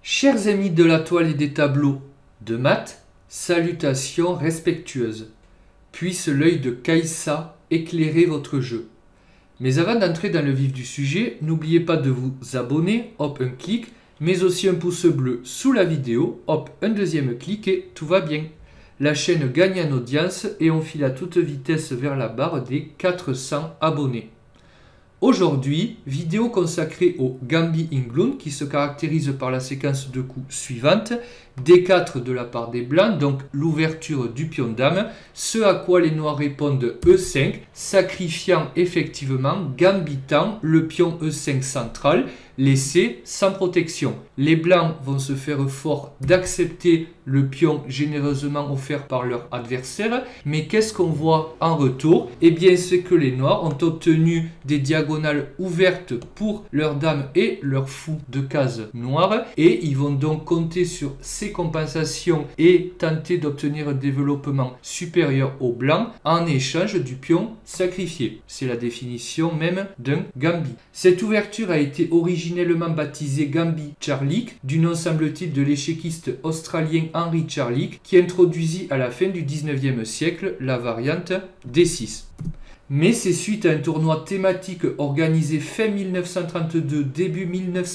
Chers amis de la toile et des tableaux de maths, salutations respectueuses. Puisse l'œil de Caïssa éclairer votre jeu. Mais avant d'entrer dans le vif du sujet, n'oubliez pas de vous abonner, hop un clic, mais aussi un pouce bleu sous la vidéo, hop un deuxième clic et tout va bien. La chaîne gagne en audience et on file à toute vitesse vers la barre des 400 abonnés. Aujourd'hui, vidéo consacrée au Gambit England qui se caractérise par la séquence de coups suivante. D4 de la part des blancs, donc l'ouverture du pion dame, ce à quoi les noirs répondent E5, sacrifiant effectivement, gambitant le pion E5 central, laissé sans protection. Les blancs vont se faire fort d'accepter le pion généreusement offert par leur adversaire, mais qu'est-ce qu'on voit en retour? Eh bien, c'est que les noirs ont obtenu des diagonales ouvertes pour leur dame et leur fou de case noire, et ils vont donc compter sur ces compensations et tenter d'obtenir un développement supérieur au blanc en échange du pion sacrifié. C'est la définition même d'un gambit. Cette ouverture a été originellement baptisée Gambit Charlick, du nom semble-t-il de l'échéquiste australien Henry Charlick, qui introduisit à la fin du 19e siècle la variante D6. Mais c'est suite à un tournoi thématique organisé fin 1932, début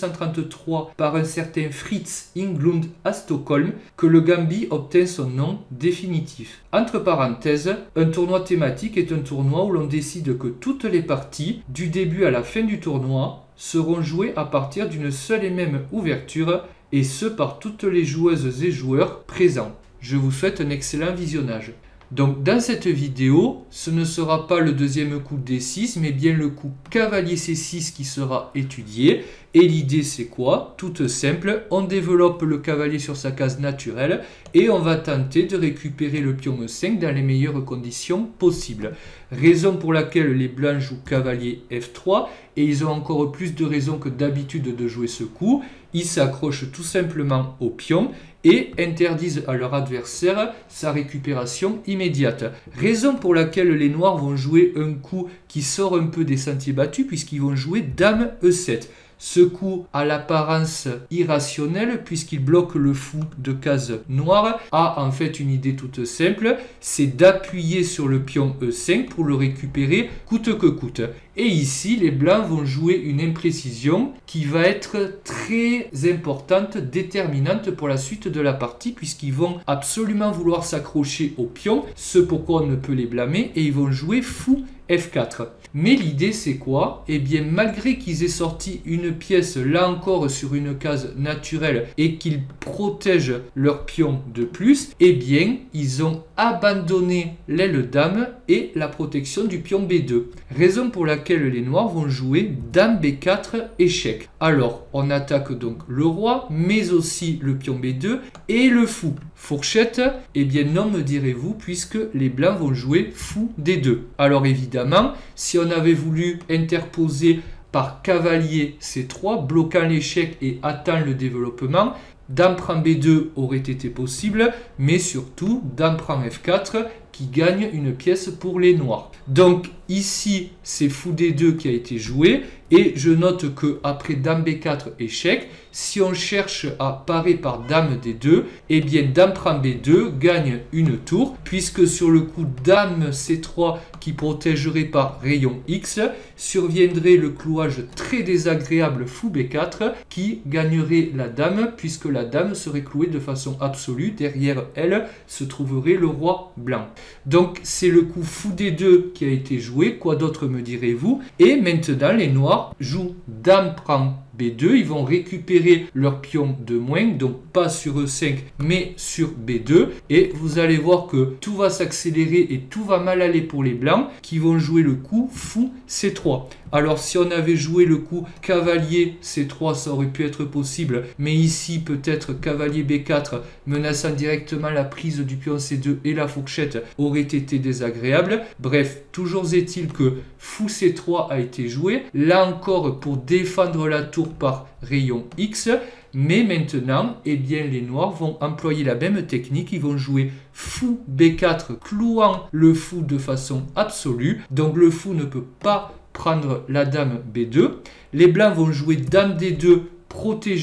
1933 par un certain Fritz Englund à Stockholm que le Gambit obtint son nom définitif. Entre parenthèses, un tournoi thématique est un tournoi où l'on décide que toutes les parties, du début à la fin du tournoi, seront jouées à partir d'une seule et même ouverture, et ce par toutes les joueuses et joueurs présents. Je vous souhaite un excellent visionnage. Donc dans cette vidéo, ce ne sera pas le deuxième coup D6, mais bien le coup cavalier C6 qui sera étudié. Et l'idée c'est quoi? Toute simple, on développe le cavalier sur sa case naturelle et on va tenter de récupérer le pion E5 dans les meilleures conditions possibles. Raison pour laquelle les blancs jouent cavalier F3 et ils ont encore plus de raisons que d'habitude de jouer ce coup. Ils s'accrochent tout simplement au pion et interdisent à leur adversaire sa récupération immédiate. Raison pour laquelle les noirs vont jouer un coup qui sort un peu des sentiers battus puisqu'ils vont jouer dame E7. Ce coup a l'apparence irrationnelle puisqu'il bloque le fou de case noire a en fait une idée toute simple, c'est d'appuyer sur le pion E5 pour le récupérer coûte que coûte. Et ici, les blancs vont jouer une imprécision qui va être très importante, déterminante pour la suite de la partie puisqu'ils vont absolument vouloir s'accrocher au pion, ce pourquoi on ne peut les blâmer, et ils vont jouer fou F4. Mais l'idée c'est quoi? Eh bien malgré qu'ils aient sorti une pièce là encore sur une case naturelle et qu'ils protègent leur pion de plus, eh bien ils ont abandonné l'aile dame et la protection du pion B2. Raison pour laquelle les noirs vont jouer dame B4 échec. Alors on attaque donc le roi mais aussi le pion B2 et le fou. Fourchette, eh bien non me direz-vous puisque les blancs vont jouer fou D2. Alors évidemment, si on avait voulu interposer par cavalier C3, bloquant l'échec et attendant le développement, dame prend B2 aurait été possible, mais surtout dame prend F4 qui gagne une pièce pour les noirs. Donc ici c'est fou D2 qui a été joué et je note que après dame B4 échec, si on cherche à parer par dame D2, eh bien dame prend B2 gagne une tour puisque sur le coup dame C3 qui protégerait par rayon X, surviendrait le clouage très désagréable fou B4 qui gagnerait la dame puisque la dame serait clouée de façon absolue, derrière elle se trouverait le roi blanc. Donc c'est le coup fou D2 qui a été joué, quoi d'autre me direz-vous? Et maintenant les noirs jouent dame prend B2, ils vont récupérer leur pion de moins, donc pas sur E5 mais sur B2 et vous allez voir que tout va s'accélérer et tout va mal aller pour les blancs qui vont jouer le coup fou C3. Alors si on avait joué le coup cavalier C3 ça aurait pu être possible, mais ici peut-être cavalier B4 menaçant directement la prise du pion C2 et la fourchette aurait été désagréable. Bref, toujours est-il que fou C3 a été joué, là encore pour défendre la tour par rayon X, mais maintenant, eh bien, les noirs vont employer la même technique, ils vont jouer fou B4 clouant le fou de façon absolue, donc le fou ne peut pas prendre la dame B2, les blancs vont jouer dame D2 protégeant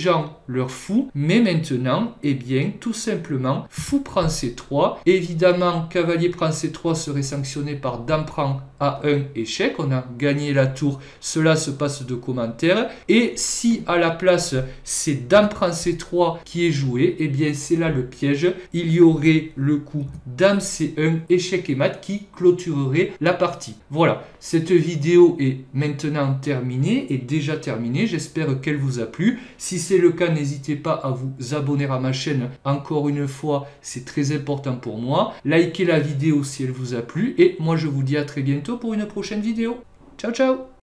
leur fou, mais maintenant, eh bien, tout simplement, fou prend C3. Évidemment, cavalier prend C3 serait sanctionné par dame prend A1 échec. On a gagné la tour, cela se passe de commentaires. Et si à la place, c'est dame prend C3 qui est joué, eh bien, c'est là le piège. Il y aurait le coup dame C1, échec et mat qui clôturerait la partie. Voilà, cette vidéo est maintenant terminée, est déjà terminée. J'espère qu'elle vous a plu. Si c'est le cas, n'hésitez pas à vous abonner à ma chaîne. Encore une fois, c'est très important pour moi. Likez la vidéo si elle vous a plu. Et moi, je vous dis à très bientôt pour une prochaine vidéo. Ciao, ciao!